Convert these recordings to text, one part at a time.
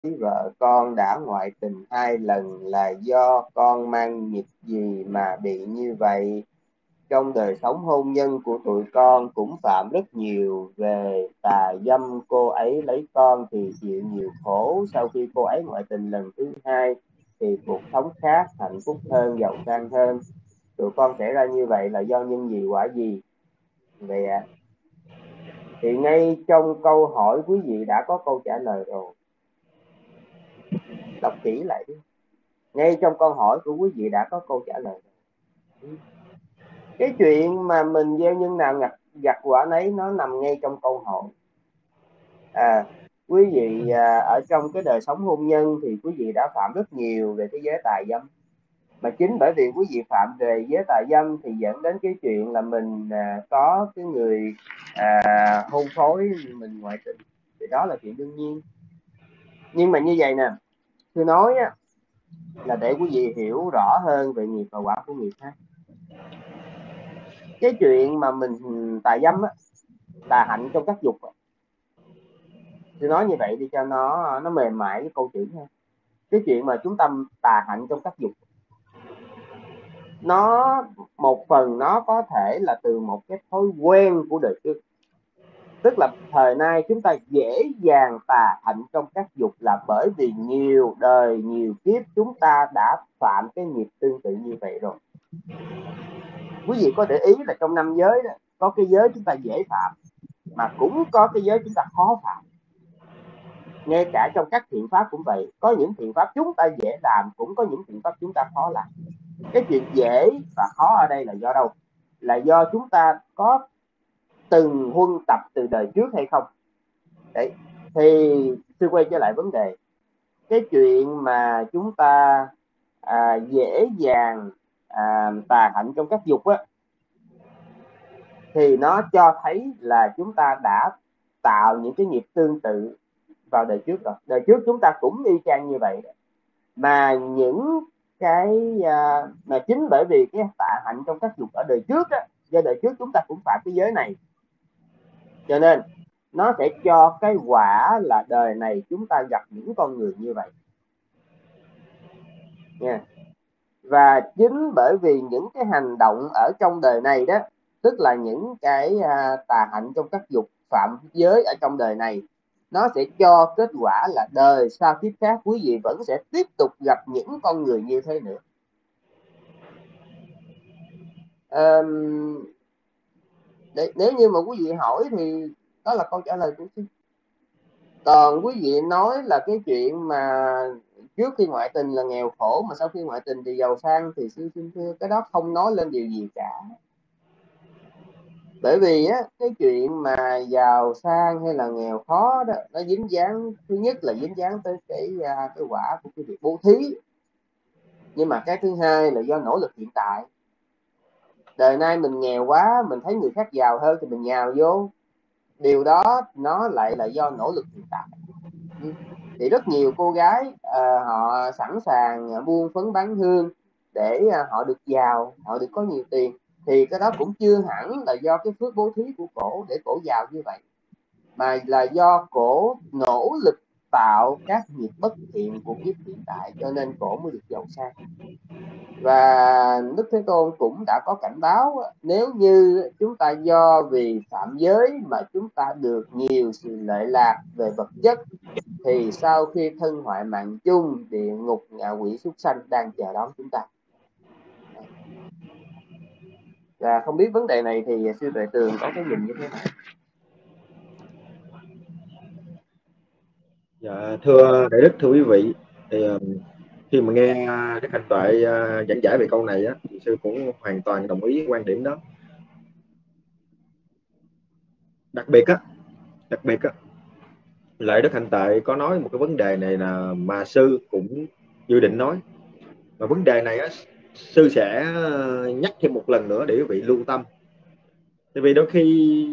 vợ con đã ngoại tình 2 lần là do con mang nghiệp gì mà bị như vậy? Trong đời sống hôn nhân của tụi con cũng phạm rất nhiều về tà dâm, cô ấy lấy con thì chịu nhiều khổ, sau khi cô ấy ngoại tình lần thứ hai thì cuộc sống khác, hạnh phúc hơn, giàu sang hơn. Tụi con xảy ra như vậy là do nhân gì quả gì? Vậy ạ. Thì ngay trong câu hỏi quý vị đã có câu trả lời rồi. Đọc kỹ lại đi. Ngay trong câu hỏi của quý vị đã có câu trả lời rồi. Cái chuyện mà mình gieo nhân nào gặt quả nấy, nó nằm ngay trong câu hỏi. Quý vị ở trong cái đời sống hôn nhân thì quý vị đã phạm rất nhiều về cái giới tà dâm, mà chính bởi vì quý vị phạm về giới tà dâm thì dẫn đến cái chuyện là mình có cái người hôn phối mình ngoại tình, thì đó là chuyện đương nhiên. Nhưng mà như vậy nè, tôi nói á, là để quý vị hiểu rõ hơn về nghiệp và quả của nghiệp ha. Cái chuyện mà mình tà dâm á, tà hạnh trong các dục á, tôi nói như vậy đi cho nó mềm mại cái câu chữ ha. Cái chuyện mà chúng ta tà hạnh trong các dục, nó một phần nó có thể là từ một cái thói quen của đời trước. Tức là thời nay chúng ta dễ dàng tà hạnh trong các dục là bởi vì nhiều đời nhiều kiếp chúng ta đã phạm cái nghiệp tương tự như vậy rồi. Quý vị có để ý là trong năm giới đó, có cái giới chúng ta dễ phạm mà cũng có cái giới chúng ta khó phạm. Ngay cả trong các thiện pháp cũng vậy, có những thiện pháp chúng ta dễ làm, cũng có những thiện pháp chúng ta khó làm. Cái chuyện dễ và khó ở đây là do đâu? Là do chúng ta có từng huân tập từ đời trước hay không. Đấy, thì tôi quay trở lại vấn đề. Cái chuyện mà chúng ta dễ dàng tà hạnh trong các dục á, thì nó cho thấy là chúng ta đã tạo những cái nghiệp tương tự vào đời trước rồi. Đời trước chúng ta cũng y chang như vậy. Mà những cái mà chính bởi vì cái tà hạnh trong các dục ở đời trước á, do đời trước chúng ta cũng phạm cái giới này, cho nên nó sẽ cho cái quả là đời này chúng ta gặp những con người như vậy nha. Và chính bởi vì những cái hành động ở trong đời này đó, tức là những cái tà hạnh trong các dục phạm giới ở trong đời này, nó sẽ cho kết quả là đời sau kiếp khác quý vị vẫn sẽ tiếp tục gặp những con người như thế nữa. Nếu như mà quý vị hỏi thì đó là câu trả lời của tôi. Còn quý vị nói là cái chuyện mà trước khi ngoại tình là nghèo khổ mà sau khi ngoại tình thì giàu sang, thì xin thưa cái đó không nói lên điều gì cả. Bởi vì á, cái chuyện mà giàu sang hay là nghèo khó đó, nó dính dáng, thứ nhất là dính dáng tới cái quả của cái việc bố thí. Nhưng mà cái thứ hai là do nỗ lực hiện tại. Đời nay mình nghèo quá, mình thấy người khác giàu hơn thì mình nhào vô. Điều đó nó lại là do nỗ lực hiện tại. Thì rất nhiều cô gái họ sẵn sàng buôn phấn bán hương để họ được giàu, họ được có nhiều tiền, thì cái đó cũng chưa hẳn là do cái phước bố thí của cổ để cổ giàu như vậy, mà là do cổ nỗ lực tạo các nghiệp bất thiện của kiếp hiện tại, cho nên cổ mới được giàu sang. Và Đức Thế Tôn cũng đã có cảnh báo, nếu như chúng ta do vì phạm giới mà chúng ta được nhiều sự lợi lạc về vật chất, thì sau khi thân hoại mạng chung, địa ngục, ngạ quỷ, súc sanh đang chờ đón chúng ta. Và không biết vấn đề này thì sư Tuệ Tường có cái nhìn như thế nào? Dạ, thưa Đại Đức, thưa quý vị, thì khi mà nghe Đức Hạnh Tuệ giảng giải về câu này á, thì sư cũng hoàn toàn đồng ý với quan điểm đó. Đặc biệt á, Lại Đức Hạnh Tuệ có nói một cái vấn đề này là mà sư cũng dự định nói. Và vấn đề này á, sư sẽ nhắc thêm một lần nữa để quý vị lưu tâm. Tại vì đôi khi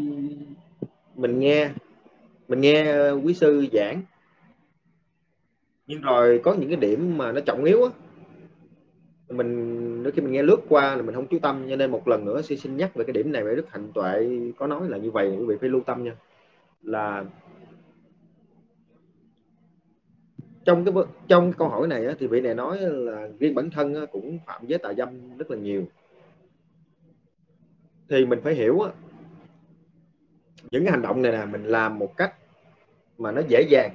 mình nghe quý sư giảng, nhưng rồi có những cái điểm mà nó trọng yếu á, đôi khi mình nghe lướt qua là mình không chú tâm, cho nên một lần nữa xin nhắc về cái điểm này. Về Đức Hạnh Tuệ có nói là như vậy, quý vị phải lưu tâm nha. Là trong cái câu hỏi này á, thì vị này nói là riêng bản thân á, cũng phạm giới tà dâm rất là nhiều. Thì mình phải hiểu á, những cái hành động này là mình làm một cách mà nó dễ dàng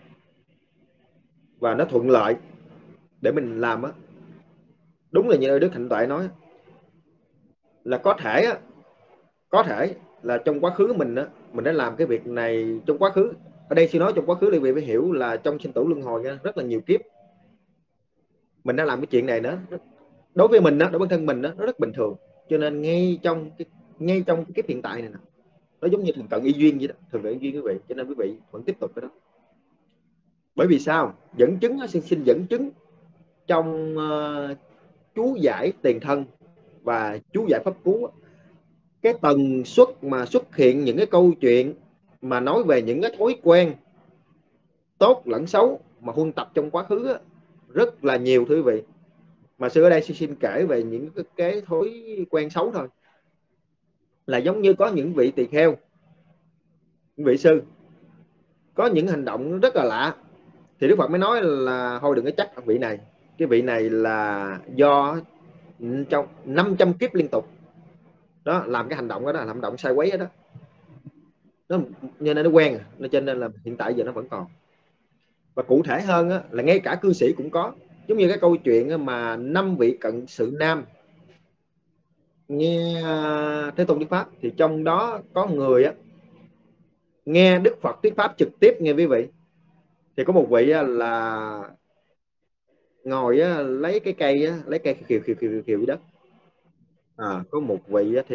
và nó thuận lợi để mình làm á. Đúng là như Đức Thạnh Tuệ nói là có thể là trong quá khứ mình á, mình đã làm cái việc này trong quá khứ. Ở đây sư nói trong quá khứ, thì vị phải hiểu là trong sinh tử luân hồi nha, rất là nhiều kiếp mình đã làm cái chuyện này nữa. Đối với mình đó, đối với bản thân mình đó, nó rất bình thường. Cho nên ngay trong cái kiếp hiện tại này nè, nó giống như thường cận y duyên vậy đó, thường cận y duyên quý vị. Cho nên quý vị vẫn tiếp tục cái đó. Bởi vì sao? Dẫn chứng, xin dẫn chứng trong chú giải tiền thân và chú giải pháp cú. Cái tần suất mà xuất hiện những cái câu chuyện mà nói về những cái thói quen tốt lẫn xấu mà huân tập trong quá khứ á, rất là nhiều thưa quý vị. Mà sư ở đây xin kể về những cái thói quen xấu thôi. Là giống như có những vị tỳ kheo, những vị sư có những hành động rất là lạ, thì Đức Phật mới nói là thôi đừng có trách vị này. Cái vị này là do trong 500 kiếp liên tục đó làm cái hành động đó, là hành động sai quấy đó. Nó cho nên nó quen, cho nên là hiện tại giờ nó vẫn còn. Và cụ thể hơn á, là ngay cả cư sĩ cũng có. Giống như cái câu chuyện mà 5 vị cận sự nam nghe Thế Tôn thuyết pháp, thì trong đó có người á, nghe Đức Phật thuyết pháp trực tiếp nghe quý vị. Thì có một vị á, là ngồi á, lấy cái cây á, lấy cây khều đất. Có một vị á, thì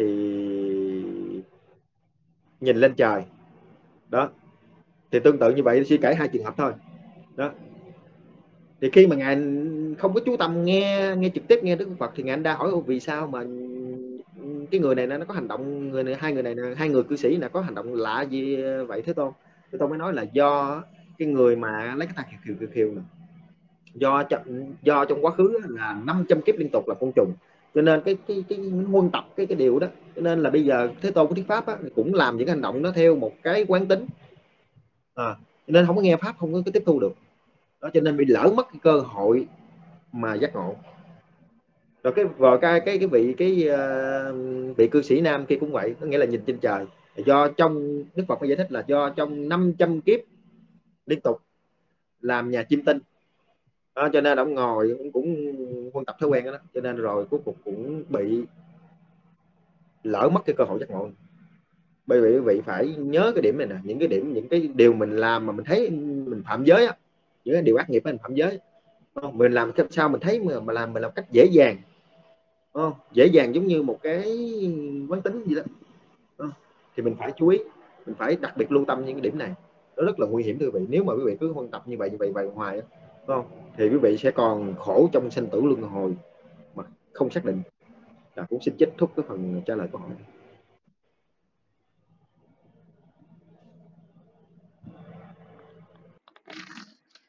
nhìn lên trời đó. Thì tương tự như vậy, chỉ kể 2 trường hợp thôi đó. Thì khi mà ngài không có chú tâm nghe trực tiếp nghe Đức Phật, thì ngài đã hỏi vì sao mà cái người này nó có hành động, hai người cư sĩ này có hành động lạ gì vậy Thế Tôn? Thế Tôn mới nói là do cái người mà lấy cái tay khều này, do trong quá khứ là 500 kiếp liên tục là côn trùng, cho nên cái huân tập cái điều đó. Cho nên là bây giờ Thế Tôn của thuyết pháp á, cũng làm những hành động đó theo một cái quán tính, cho nên không có nghe pháp, không có tiếp thu được đó. Cho nên bị lỡ mất cái cơ hội mà giác ngộ. Rồi cái vị cư sĩ nam kia cũng vậy, có nghĩa là nhìn trên trời. Do trong Đức Phật mới giải thích là do trong 500 kiếp liên tục làm nhà chiêm tinh đó, cho nên ông ngồi cũng huân tập thói quen đó. Cho nên rồi cuối cùng cũng bị lỡ mất cái cơ hội giác ngộ. Bởi vì quý vị phải nhớ cái điểm này nè, những cái điều mình làm mà mình thấy mình phạm giới á, những cái điều ác nghiệp mình phạm giới, mình làm cách sao mình thấy mà làm mình làm cách dễ dàng, dễ dàng giống như một cái quán tính gì đó, thì mình phải chú ý, mình phải đặc biệt lưu tâm những cái điểm này. Nó rất là nguy hiểm thưa quý vị. Nếu mà quý vị cứ huân tập như vậy hoài, không, thì quý vị sẽ còn khổ trong sanh tử luân hồi mà không xác định. Cũng xin kết thúc cái phần trả lời câu hỏi.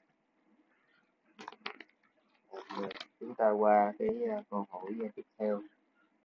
Chúng ta qua cái câu hỏi tiếp theo.